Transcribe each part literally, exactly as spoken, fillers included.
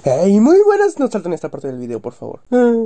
Hey, muy buenas, no salten esta parte del video, por favor.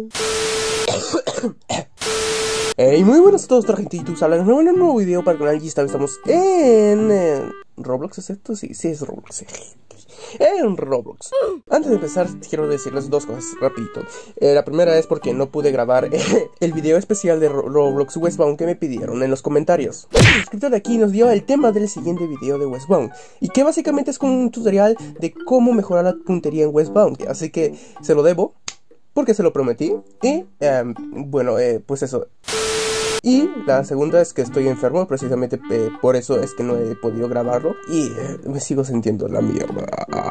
Hey, muy buenas a todos, tarjetitos. Hablan de un nuevo video para el canal. Y esta vez estamos en... Eh, ¿Roblox es esto? Sí, sí es Roblox. En Roblox. Antes de empezar, quiero decirles dos cosas rapidito. eh, La primera es porque no pude grabar eh, el video especial de Ro Roblox Westbound que me pidieron en los comentarios. El suscriptor de aquí nos dio el tema del siguiente video de Westbound, y que básicamente es como un tutorial de cómo mejorar la puntería en Westbound. Así que se lo debo, porque se lo prometí. Y, eh, bueno, eh, pues eso. Y la segunda es que estoy enfermo, precisamente eh, por eso es que no he podido grabarlo. Y eh, me sigo sintiendo la mierda.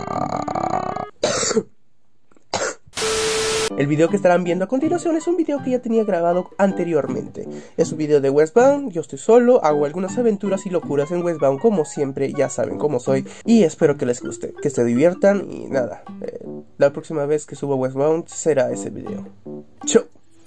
El video que estarán viendo a continuación es un video que ya tenía grabado anteriormente. Es un video de Westbound, yo estoy solo, hago algunas aventuras y locuras en Westbound como siempre, ya saben cómo soy. Y espero que les guste, que se diviertan y nada, eh, la próxima vez que suba Westbound será ese video. Chau.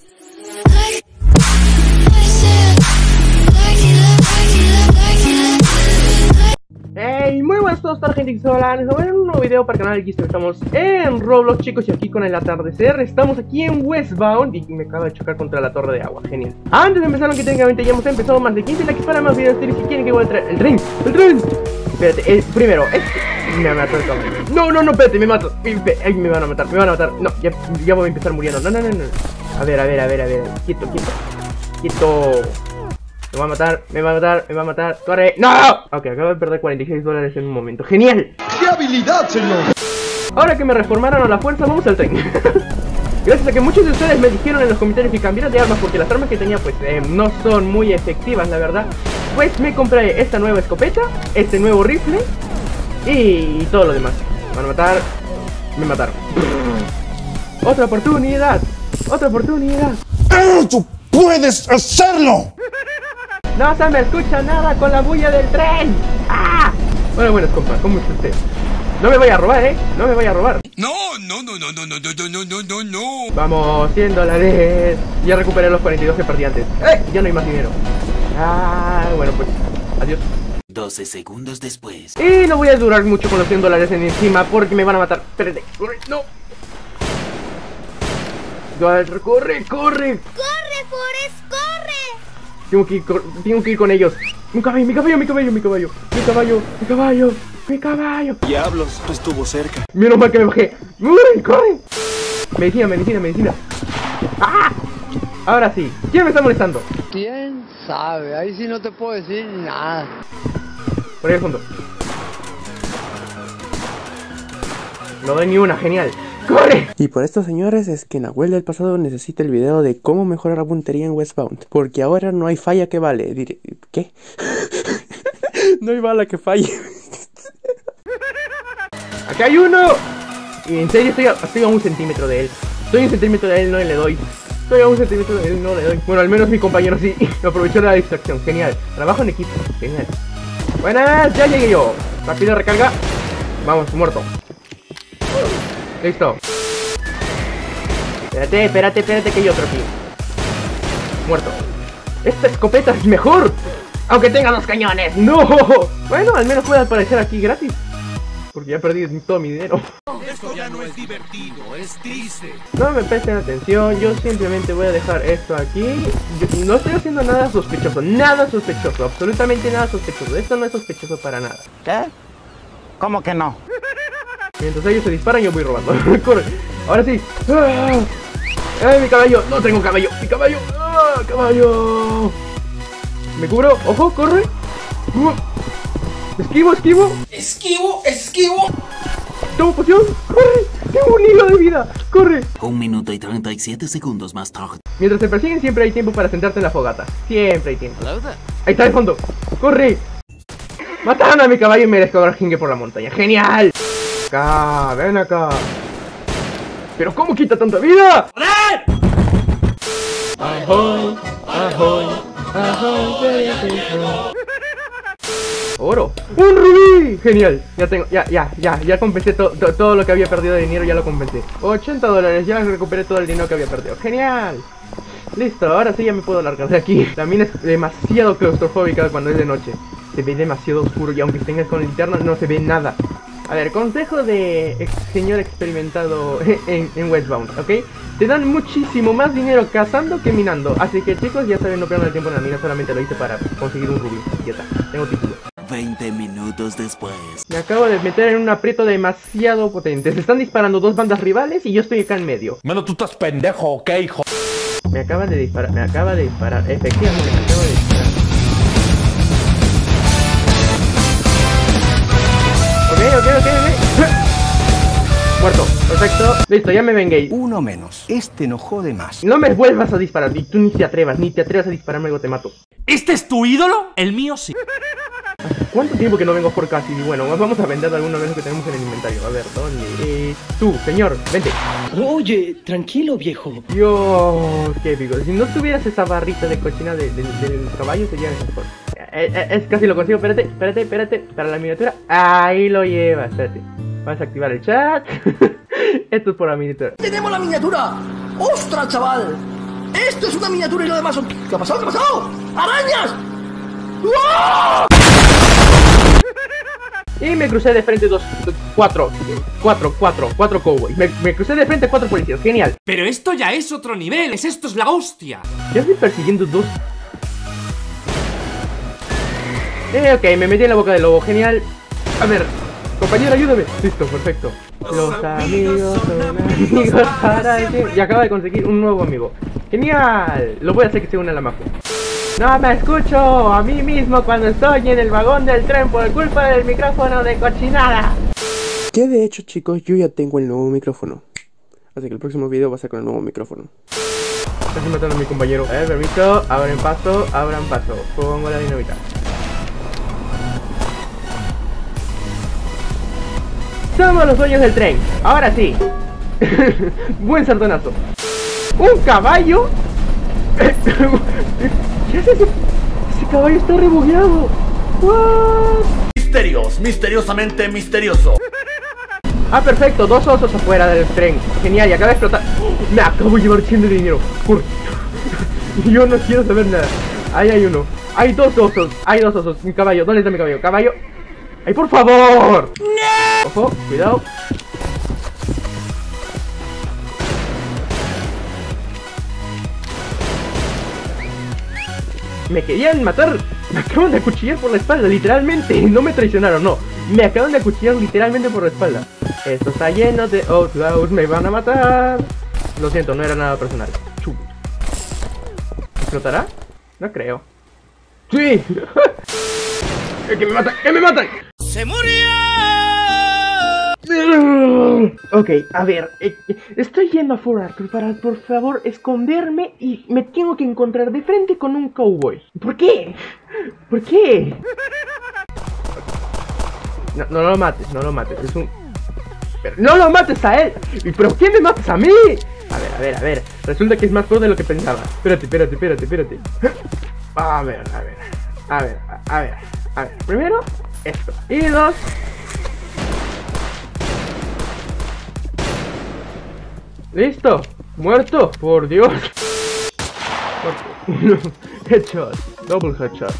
Hey, muy buenas a todos, tarjetitos. Hola, nos vemos en un nuevo video para el canal. Aquí estamos en Roblox, chicos, y aquí con el atardecer. Estamos aquí en Westbound y me acabo de chocar contra la torre de agua, genial. Antes de empezar, que técnicamente ya hemos empezado, más de quince likes para más videos. Si quieren que vuelva el tren, el tren, el tren. Espérate, eh, primero, este... me mató el caballo. No, no, no, espérate, me mato. Ay, me van a matar, me van a matar. No, ya, ya voy a empezar muriendo. No, no, no, no. A ver, a ver, a ver, a ver. Quieto, quieto. Quieto. Me va a matar, me va a matar, me va a matar. ¡Corre! ¡No! Ok, acabo de perder cuarenta y seis dólares en un momento. ¡Genial! ¡Qué habilidad, señor! Ahora que me reformaron a la fuerza, vamos al tren. Gracias a que muchos de ustedes me dijeron en los comentarios que cambiara de armas, porque las armas que tenía pues eh, no son muy efectivas, la verdad. Pues me compré esta nueva escopeta, este nuevo rifle y todo lo demás. Me van a matar. Me mataron. Otra oportunidad. Otra oportunidad. ¡Tú puedes hacerlo! No se me escucha nada con la bulla del tren. ¡Ah! Bueno, bueno, compa, ¿cómo está usted? No me vaya a robar, ¿eh? No me vaya a robar. No, no, no, no, no, no, no, no, no, no, no. Vamos, cien dólares. Ya recuperé los cuarenta y dos que perdí antes. ¡Eh! Ya no hay más dinero. Ah, bueno, pues, adiós. doce segundos después. Y no voy a durar mucho con los cien dólares en encima porque me van a matar. Espérate, corre, no. Corre, corre, corre. ¡Corre, Forrest, corre! Tengo que ir, tengo que ir con ellos. Mi caballo, mi caballo, mi caballo, mi caballo, mi caballo, mi caballo, mi caballo. Diablos, estuvo cerca. Menos mal que me bajé. ¡Uy, corre! Medicina, medicina, medicina. ¡Ah! Ahora sí, ¿quién me está molestando? ¿Quién sabe? Ahí sí no te puedo decir nada. Por ahí al fondo. No doy ni una, genial. ¡Corre! Y por esto, señores, es que Nahuel del pasado necesita el video de cómo mejorar la puntería en Westbound, porque ahora no hay falla que vale. Diré, ¿qué? No hay bala que falle. ¡Acá hay uno! Y en serio estoy a, estoy a un centímetro de él. Estoy a un centímetro de él, no le doy. Estoy a un centímetro de él, no le doy. Bueno, al menos mi compañero sí. Me aprovechó de la distracción, genial. Trabajo en equipo, genial. Buenas, ya llegué yo. Rápido, recarga. Vamos, muerto. Listo. Espérate, espérate, espérate que hay otro aquí. Muerto. Esta escopeta es mejor, aunque tenga dos cañones. ¡No! Bueno, al menos puede aparecer aquí gratis, porque ya perdí todo mi dinero. Esto ya no es divertido, es triste. No me presten atención, yo simplemente voy a dejar esto aquí. Yo no estoy haciendo nada sospechoso, nada sospechoso, absolutamente nada sospechoso. Esto no es sospechoso para nada. ¿Qué? ¿Cómo que no? Mientras ellos se disparan, yo voy robando. Corre. Ahora sí. ¡Ah! ¡Ay, mi caballo! No tengo caballo. Mi caballo. ¡Ah, caballo! Me cubro. Ojo, corre. Esquivo, esquivo. Esquivo, esquivo. Tomo poción. Corre. Tengo un hilo de vida. Corre. Un minuto y treinta y siete segundos más tarde. Mientras te persiguen, siempre hay tiempo para sentarte en la fogata. Siempre hay tiempo. Ahí está de fondo. Corre. Mataron a mi caballo y merezco ahora jingue por la montaña. ¡Genial! Acá, ven acá. ¿Pero cómo quita tanta vida? ¡Joder! Ahoy, ahoy, ahoy, oro. ¡Un rubí! Genial. Ya tengo, ya, ya, ya, ya compensé to, to, todo lo que había perdido de dinero, ya lo compensé. ochenta dólares, ya recuperé todo el dinero que había perdido. Genial. Listo, ahora sí ya me puedo largar de aquí. También es demasiado claustrofóbica cuando es de noche. Se ve demasiado oscuro y aunque tengas con linterna no se ve nada. A ver, consejo de ex señor experimentado en, en Westbound, ¿ok? Te dan muchísimo más dinero cazando que minando. Así que chicos, ya saben, no pierdan el tiempo en la mina, solamente lo hice para conseguir un rubí. Ya está, tengo título. veinte minutos después. Me acabo de meter en un aprieto demasiado potente. Se están disparando dos bandas rivales y yo estoy acá en medio. Mano, tú estás pendejo, ¿ok, hijo? Me acaba de disparar, me acaba de disparar. Efectivamente, me acaba de disparar. Ok, ok, ok, ok. Muerto, perfecto. Listo, ya me vengué. Uno menos. Este no jode más. No me vuelvas a disparar. Y tú ni te atrevas, ni te atrevas a dispararme, luego te mato. ¿Este es tu ídolo? El mío sí. ¿Cuánto tiempo que no vengo por casi? Bueno, vamos a vender algunos de los que tenemos en el inventario. A ver, ¿dónde? Eh, tú, señor, vente. Oye, tranquilo, viejo. Dios, qué épico. Si no tuvieras esa barrita de cochina de, de, del caballo, sería mejor. Eh, eh, es casi lo consigo. Espérate, espérate, espérate. Para la miniatura. Ahí lo lleva. Espérate. Vamos a activar el chat. Esto es por la miniatura. ¡Tenemos la miniatura! ¡Ostras, chaval! ¡Esto es una miniatura y lo demás son... ¿Qué ha pasado? ¿Qué ha pasado? ¡Arañas! ¡Wow! Y me crucé de frente dos, cuatro, cuatro, cuatro, cuatro cowboys. Me, me crucé de frente cuatro policías, genial. Pero esto ya es otro nivel, es esto es la hostia. Ya estoy persiguiendo dos. Eh, ok, me metí en la boca del lobo, genial. A ver, compañero, ayúdame. Listo, perfecto. Los amigos son amigos para siempre. Y acabo de conseguir un nuevo amigo. Genial. Lo voy a hacer que se una a la mafia. No me escucho a mí mismo cuando estoy en el vagón del tren por culpa del micrófono de cochinada. Que de hecho, chicos, yo ya tengo el nuevo micrófono. Así que el próximo video va a ser con el nuevo micrófono. Casi matando a mi compañero. A ver, permiso, abran paso, abran paso. Pongo la dinamita. Somos los dueños del tren. Ahora sí. Buen sardonazo. Un caballo. ¿Qué hace ese? Ese caballo está rebugueado. What? Misterios, misteriosamente misterioso. Ah, perfecto, dos osos afuera del tren. Genial, y acaba de explotar. Me acabo de llevar cien de dinero. Corre. Yo no quiero saber nada. Ahí hay uno. Hay dos osos. Hay dos osos. Mi caballo. ¿Dónde está mi caballo? Caballo. ¡Ay, por favor! ¡No! Ojo, cuidado. Me querían matar. Me acaban de acuchillar por la espalda, literalmente. No me traicionaron, no. Me acaban de acuchillar literalmente por la espalda. Esto está lleno de outlaws. Me van a matar. Lo siento, no era nada personal. Chum. ¿Explotará? No creo. ¡Sí! ¡Que me matan! ¡Que me matan! ¡Se murió! Ok, a ver, eh, estoy yendo a Fort Arthur para, por favor, esconderme y me tengo que encontrar de frente con un cowboy. ¿Por qué? ¿Por qué? No, no lo mates, no lo mates, es un... Pero no lo mates a él. ¿Pero quién me matas a mí? A ver, a ver, a ver, resulta que es más pro de lo que pensaba. Espérate, espérate, espérate, espérate. A ver, a ver, a ver, a ver, a ver. Primero, esto. Y dos... ¡Listo! ¡Muerto! ¡Por Dios! Muerto. Headshot. Double headshot.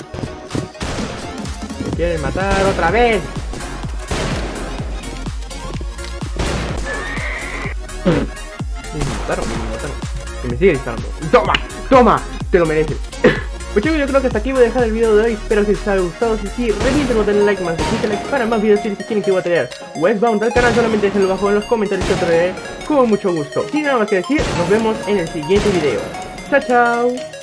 Me quieren matar otra vez. Me mataron, me mataron. Que me sigue disparando. ¡Toma! ¡Toma! ¡Te lo mereces! Pues chicos, yo creo que hasta aquí voy a dejar el video de hoy. Espero que les haya gustado. Si sí, revienten el like más de quince likes para más videos. Si quieren que voy a traer Westbound al canal, solamente déjenlo abajo en los comentarios que traeré con mucho gusto. Sin nada más que decir, nos vemos en el siguiente video. Chao, chao.